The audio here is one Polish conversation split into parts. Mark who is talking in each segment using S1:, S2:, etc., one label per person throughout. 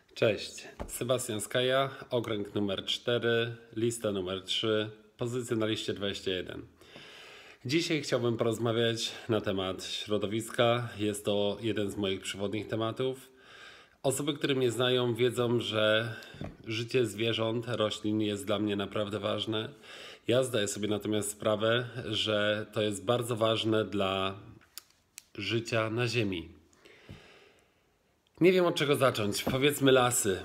S1: Cześć, Sebastian Skaja, okręg numer 4, lista numer 3, pozycja na liście 21. Dzisiaj chciałbym porozmawiać na temat środowiska. Jest to jeden z moich przewodnich tematów. Osoby, które mnie znają, wiedzą, że życie zwierząt, roślin jest dla mnie naprawdę ważne. Ja zdaję sobie natomiast sprawę, że to jest bardzo ważne dla życia na Ziemi. Nie wiem, od czego zacząć. Powiedzmy lasy.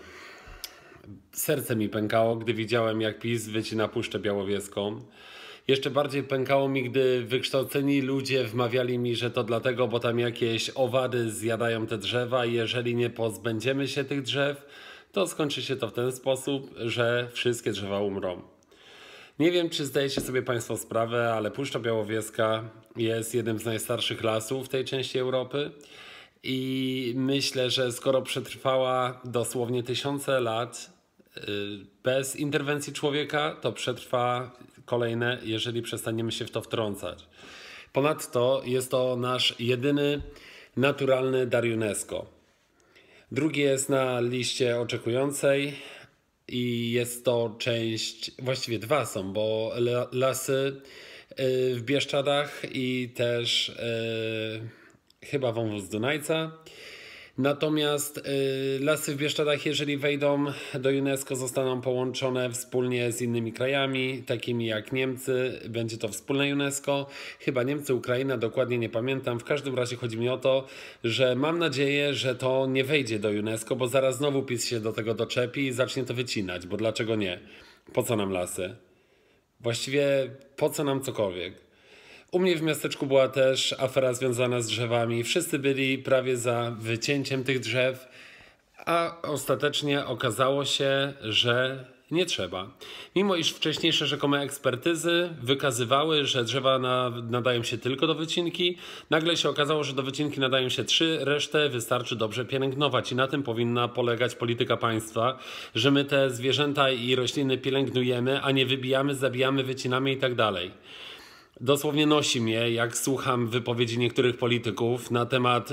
S1: Serce mi pękało, gdy widziałem, jak PiS wycina Puszczę Białowieską. Jeszcze bardziej pękało mi, gdy wykształceni ludzie wmawiali mi, że to dlatego, bo tam jakieś owady zjadają te drzewa i jeżeli nie pozbędziemy się tych drzew, to skończy się to w ten sposób, że wszystkie drzewa umrą. Nie wiem, czy zdajecie sobie Państwo sprawę, ale Puszcza Białowieska jest jednym z najstarszych lasów w tej części Europy. I myślę, że skoro przetrwała dosłownie tysiące lat bez interwencji człowieka, to przetrwa kolejne, jeżeli przestaniemy się w to wtrącać. Ponadto jest to nasz jedyny naturalny dar UNESCO. Drugi jest na liście oczekującej i jest to część, właściwie dwa są, bo lasy w Bieszczadach i też chyba wąwóz Dunajca. Natomiast lasy w Bieszczadach, jeżeli wejdą do UNESCO, zostaną połączone wspólnie z innymi krajami, takimi jak Niemcy. Będzie to wspólne UNESCO. Chyba Niemcy, Ukraina, dokładnie nie pamiętam. W każdym razie chodzi mi o to, że mam nadzieję, że to nie wejdzie do UNESCO, bo zaraz znowu PiS się do tego doczepi i zacznie to wycinać. Bo dlaczego nie? Po co nam lasy? Właściwie po co nam cokolwiek? U mnie w miasteczku była też afera związana z drzewami. Wszyscy byli prawie za wycięciem tych drzew, a ostatecznie okazało się, że nie trzeba. Mimo iż wcześniejsze rzekome ekspertyzy wykazywały, że drzewa nadają się tylko do wycinki, nagle się okazało, że do wycinki nadają się 3, resztę wystarczy dobrze pielęgnować i na tym powinna polegać polityka państwa, że my te zwierzęta i rośliny pielęgnujemy, a nie wybijamy, zabijamy, wycinamy i tak dalej. Dosłownie nosi mnie, jak słucham wypowiedzi niektórych polityków na temat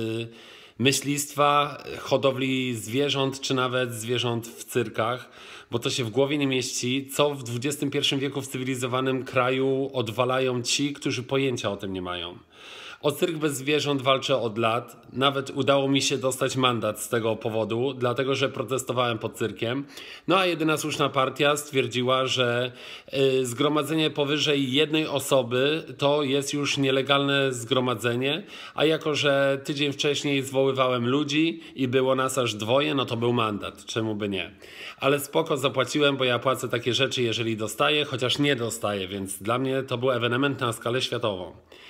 S1: myślistwa, hodowli zwierząt, czy nawet zwierząt w cyrkach, bo to się w głowie nie mieści, co w XXI wieku w cywilizowanym kraju odwalają ci, którzy pojęcia o tym nie mają. O cyrk bez zwierząt walczę od lat. Nawet udało mi się dostać mandat z tego powodu, dlatego że protestowałem pod cyrkiem. No a jedyna słuszna partia stwierdziła, że zgromadzenie powyżej jednej osoby to jest już nielegalne zgromadzenie, a jako że tydzień wcześniej zwoływałem ludzi i było nas aż 2, no to był mandat. Czemu by nie? Ale spoko, zapłaciłem, bo ja płacę takie rzeczy, jeżeli dostaję, chociaż nie dostaję, więc dla mnie to był ewenement na skalę światową.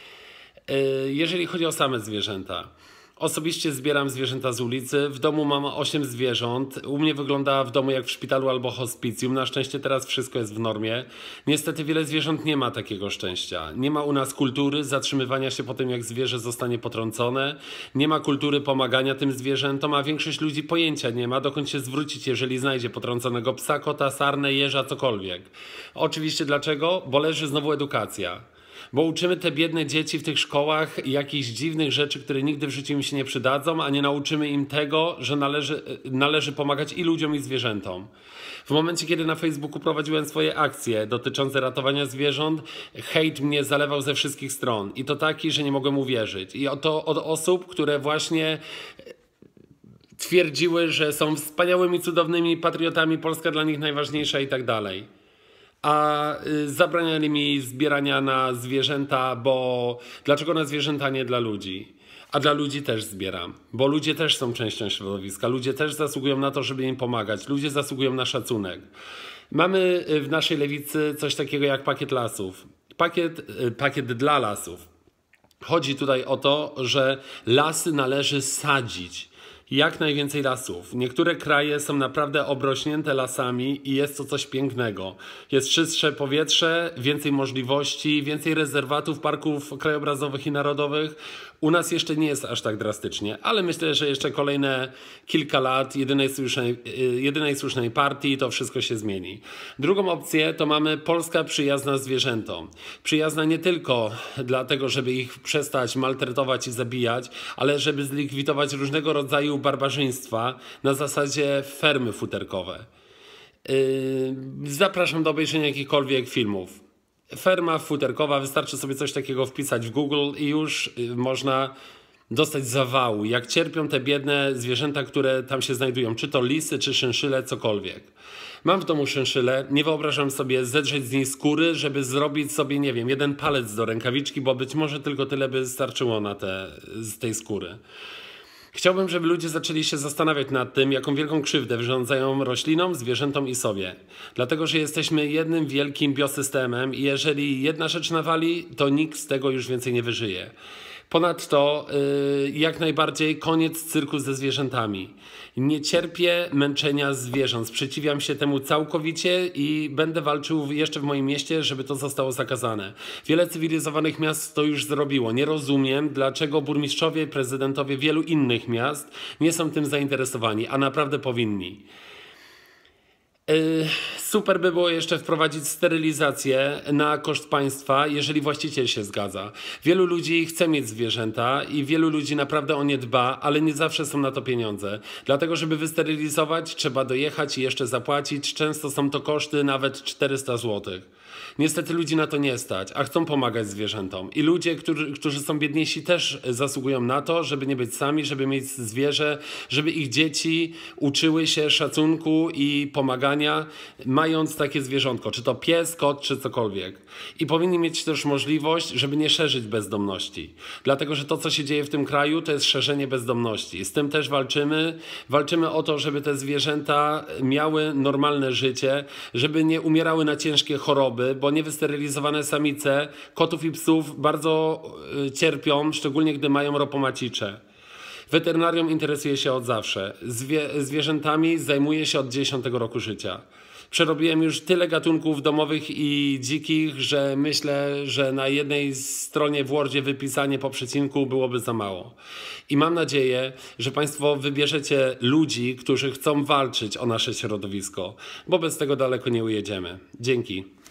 S1: Jeżeli chodzi o same zwierzęta, osobiście zbieram zwierzęta z ulicy. W domu mam 8 zwierząt. U mnie wygląda w domu jak w szpitalu albo hospicjum. Na szczęście teraz wszystko jest w normie. Niestety wiele zwierząt nie ma takiego szczęścia. Nie ma u nas kultury zatrzymywania się po tym, jak zwierzę zostanie potrącone. Nie ma kultury pomagania tym zwierzętom, a większość ludzi pojęcia nie ma, dokąd się zwrócić, jeżeli znajdzie potrąconego psa, kota, sarnę, jeża, cokolwiek. Oczywiście dlaczego? Bo leży znowu edukacja. Bo uczymy te biedne dzieci w tych szkołach jakichś dziwnych rzeczy, które nigdy w życiu im się nie przydadzą, a nie nauczymy im tego, że należy pomagać i ludziom, i zwierzętom. W momencie, kiedy na Facebooku prowadziłem swoje akcje dotyczące ratowania zwierząt, hejt mnie zalewał ze wszystkich stron. I to taki, że nie mogłem uwierzyć. I to od osób, które właśnie twierdziły, że są wspaniałymi, cudownymi patriotami, Polska dla nich najważniejsza i tak dalej. A zabraniali mi zbierania na zwierzęta, bo dlaczego na zwierzęta, nie dla ludzi? A dla ludzi też zbieram, bo ludzie też są częścią środowiska, ludzie też zasługują na to, żeby im pomagać, ludzie zasługują na szacunek. Mamy w naszej lewicy coś takiego jak pakiet lasów, pakiet dla lasów. Chodzi tutaj o to, że lasy należy sadzić. Jak najwięcej lasów. Niektóre kraje są naprawdę obrośnięte lasami i jest to coś pięknego. Jest czystsze powietrze, więcej możliwości, więcej rezerwatów, parków krajobrazowych i narodowych. U nas jeszcze nie jest aż tak drastycznie, ale myślę, że jeszcze kolejne kilka lat jedynej słusznej partii to wszystko się zmieni. Drugą opcję to mamy Polska przyjazna zwierzętom. Przyjazna nie tylko dlatego, żeby ich przestać maltretować i zabijać, ale żeby zlikwidować różnego rodzaju rodzaju barbarzyństwa na zasadzie fermy futerkowe. Zapraszam do obejrzenia jakichkolwiek filmów. Ferma futerkowa, wystarczy sobie coś takiego wpisać w Google i już można dostać zawału, jak cierpią te biedne zwierzęta, które tam się znajdują, czy to lisy, czy szynszyle, cokolwiek. Mam w domu szynszylę, nie wyobrażam sobie zedrzeć z niej skóry, żeby zrobić sobie, nie wiem, jeden palec do rękawiczki, bo być może tylko tyle by starczyło z tej skóry. Chciałbym, żeby ludzie zaczęli się zastanawiać nad tym, jaką wielką krzywdę wyrządzają roślinom, zwierzętom i sobie. Dlatego, że jesteśmy jednym wielkim biosystemem i jeżeli jedna rzecz nawali, to nikt z tego już więcej nie wyżyje. Ponadto jak najbardziej koniec cyrku ze zwierzętami. Nie cierpię męczenia zwierząt, sprzeciwiam się temu całkowicie i będę walczył jeszcze w moim mieście, żeby to zostało zakazane. Wiele cywilizowanych miast to już zrobiło. Nie rozumiem, dlaczego burmistrzowie, prezydentowie wielu innych miast nie są tym zainteresowani, a naprawdę powinni. Super by było jeszcze wprowadzić sterylizację na koszt państwa, jeżeli właściciel się zgadza. Wielu ludzi chce mieć zwierzęta i wielu ludzi naprawdę o nie dba, ale nie zawsze są na to pieniądze. Dlatego, żeby wysterylizować, trzeba dojechać i jeszcze zapłacić. Często są to koszty nawet 400 zł. Niestety ludzi na to nie stać, a chcą pomagać zwierzętom. I ludzie, którzy są biedniejsi, też zasługują na to, żeby nie być sami, żeby mieć zwierzę, żeby ich dzieci uczyły się szacunku i pomagania, mając takie zwierzątko, czy to pies, kot, czy cokolwiek. I powinni mieć też możliwość, żeby nie szerzyć bezdomności. Dlatego, że to, co się dzieje w tym kraju, to jest szerzenie bezdomności. Z tym też walczymy. Walczymy o to, żeby te zwierzęta miały normalne życie, żeby nie umierały na ciężkie choroby, bo niewysterylizowane samice kotów i psów bardzo cierpią, szczególnie gdy mają ropomacicze. Weterynarią interesuję się od zawsze. Zwierzętami zajmuję się od 10 roku życia. Przerobiłem już tyle gatunków domowych i dzikich, że myślę, że na jednej stronie w Wordzie wypisanie po przecinku byłoby za mało. I mam nadzieję, że Państwo wybierzecie ludzi, którzy chcą walczyć o nasze środowisko, bo bez tego daleko nie ujedziemy. Dzięki.